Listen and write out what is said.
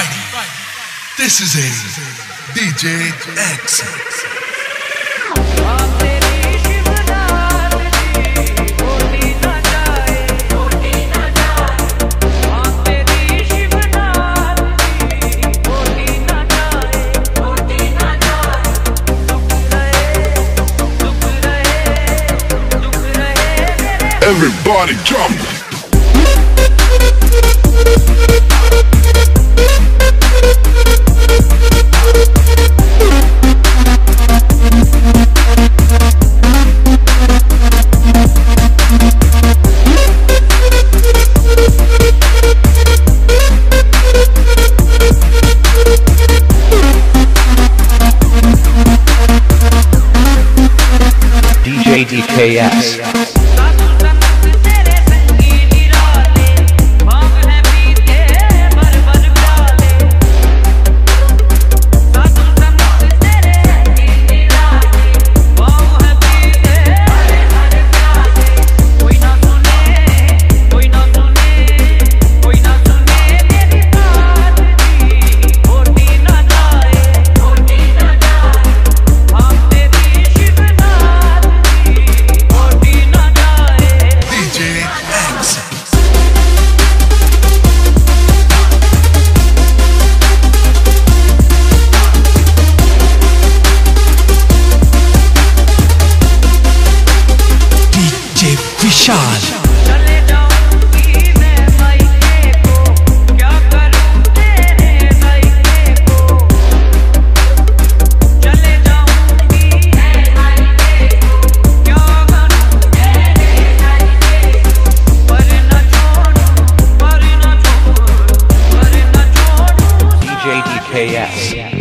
Friday. This is a DJ X. भांग तेरी शिवनाथ जी, घोटी ना जाए, घोटी ना जाए। भांग तेरी शिवनाथ जी, घोटी ना जाए, घोटी ना जाए। दुख रहे मेरे। Everybody jump. DJ DKS. Vishal. चले जाऊंगी मैं मायके को, क्या करूं तेरे मायके को। चले जाऊंगी मैं मायके को, क्या करूं तेरे मायके को। पर न छोड़ूं, पर न छोड़ूं, पर न छोड़ूं। DJ DKS.